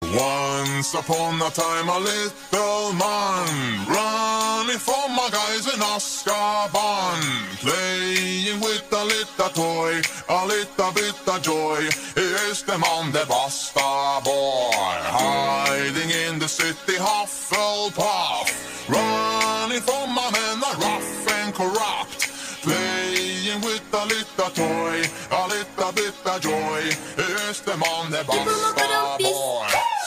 Once upon a time a little man running from my guys in Azkaban, playing with a little toy, a little bit of joy. Here's the man, the Basta boy, hiding in the city Hufflepuff, running from my men are rough and corrupt, playing with a little toy, a little bit of joy. Here's the man, the Basta boy.